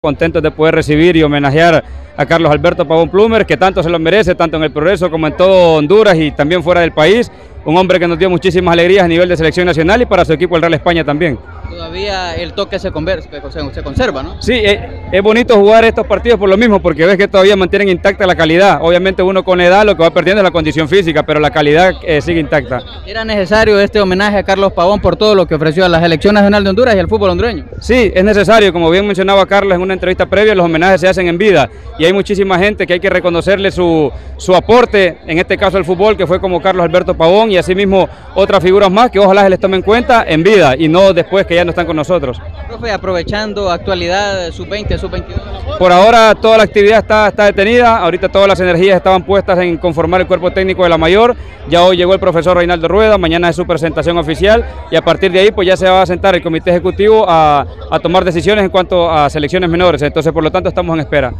Contentos de poder recibir y homenajear a Carlos Alberto Pavón Plumer, que tanto se lo merece, tanto en el Progreso como en todo Honduras y también fuera del país. Un hombre que nos dio muchísimas alegrías a nivel de selección nacional y para su equipo el Real España también. Todavía el toque se conserva, ¿no? Sí, es bonito jugar estos partidos por lo mismo, porque ves que todavía mantienen intacta la calidad. Obviamente uno con edad lo que va perdiendo es la condición física, pero la calidad sigue intacta. ¿Era necesario este homenaje a Carlos Pavón por todo lo que ofreció a la Selección Nacional de Honduras y al fútbol hondureño? Sí, es necesario, como bien mencionaba Carlos en una entrevista previa, los homenajes se hacen en vida y hay muchísima gente que hay que reconocerle su aporte, en este caso al fútbol, que fue como Carlos Alberto Pavón y asimismo otras figuras más que ojalá se les tome en cuenta en vida y no después que ya no están con nosotros. Profe, aprovechando actualidad sub-20, sub-22. Por ahora toda la actividad está detenida, ahorita todas las energías estaban puestas en conformar el cuerpo técnico de la mayor, ya hoy llegó el profesor Reinaldo Rueda, mañana es su presentación oficial y a partir de ahí pues ya se va a sentar el comité ejecutivo a tomar decisiones en cuanto a selecciones menores, entonces por lo tanto estamos en espera.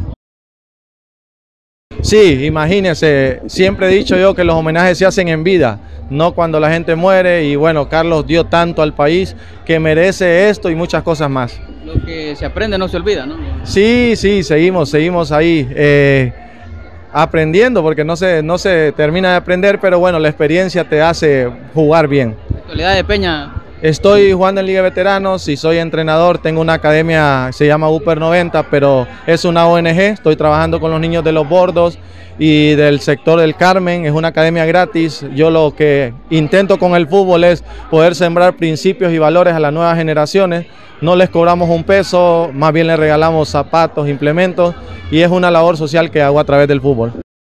Sí, imagínense, siempre he dicho yo que los homenajes se hacen en vida, no cuando la gente muere y bueno, Carlos dio tanto al país que merece esto y muchas cosas más. Lo que se aprende no se olvida, ¿no? Sí, seguimos ahí aprendiendo porque no se termina de aprender, pero bueno, la experiencia te hace jugar bien. La actualidad de Peña. Estoy jugando en Liga de Veteranos y soy entrenador, tengo una academia, se llama Upper 90, pero es una ONG, estoy trabajando con los niños de Los Bordos y del sector del Carmen, es una academia gratis. Yo lo que intento con el fútbol es poder sembrar principios y valores a las nuevas generaciones, no les cobramos un peso, más bien les regalamos zapatos, implementos y es una labor social que hago a través del fútbol.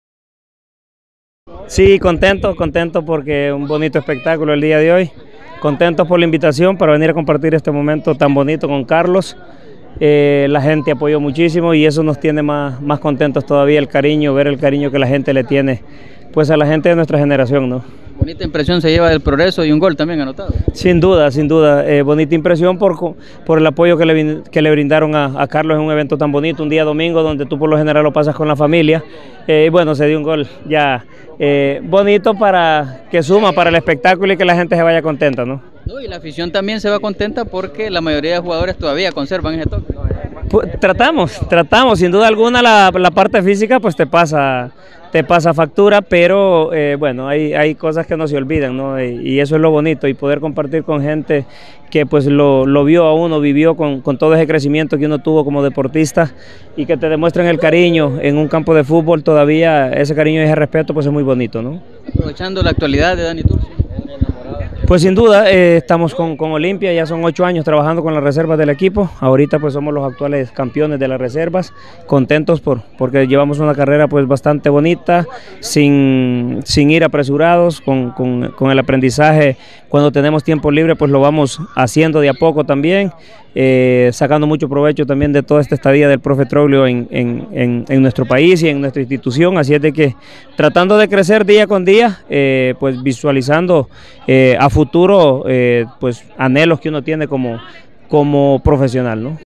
Sí, contento porque un bonito espectáculo el día de hoy. Contentos por la invitación para venir a compartir este momento tan bonito con Carlos. La gente apoyó muchísimo y eso nos tiene más contentos todavía, el cariño, ver el cariño que la gente le tiene pues a la gente de nuestra generación, ¿no? Bonita impresión se lleva del Progreso y un gol también anotado. Sin duda, bonita impresión por el apoyo que le brindaron a Carlos en un evento tan bonito, un día domingo donde tú por lo general lo pasas con la familia. Bueno, se dio un gol ya bonito para que suma para el espectáculo y que la gente se vaya contenta, ¿no? No, y la afición también se va contenta porque la mayoría de jugadores todavía conservan ese toque. Pues, tratamos, sin duda alguna la parte física pues te pasa factura, pero bueno, hay cosas que no se olvidan, ¿no? Y eso es lo bonito, y poder compartir con gente que pues lo vio a uno, vivió con todo ese crecimiento que uno tuvo como deportista y que te demuestren el cariño en un campo de fútbol, todavía ese cariño y ese respeto pues es muy bonito, ¿no? Aprovechando la actualidad de Dani Turci. Pues sin duda, estamos con Olimpia, ya son 8 años trabajando con las reservas del equipo, ahorita pues somos los actuales campeones de las reservas, contentos porque llevamos una carrera pues bastante bonita, sin ir apresurados, con el aprendizaje, cuando tenemos tiempo libre pues lo vamos haciendo de a poco también, sacando mucho provecho también de toda esta estadía del profe Troglio en nuestro país y en nuestra institución, así es de que tratando de crecer día con día, pues visualizando a futuro pues anhelos que uno tiene como profesional, ¿no?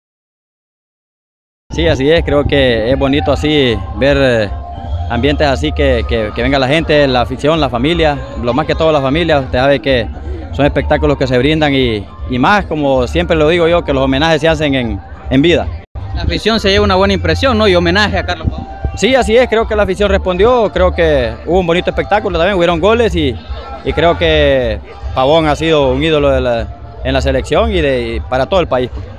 Sí, así es, creo que es bonito así ver ambientes así que venga la gente, la afición, la familia, lo más que todo la familia. Usted sabe que son espectáculos que se brindan y más, como siempre lo digo yo, que los homenajes se hacen en vida. La afición se lleva una buena impresión, ¿no? Y homenaje a Carlos Pavón. Sí, así es, creo que la afición respondió, creo que hubo un bonito espectáculo también, hubieron goles y creo que Pavón ha sido un ídolo en la selección y para todo el país.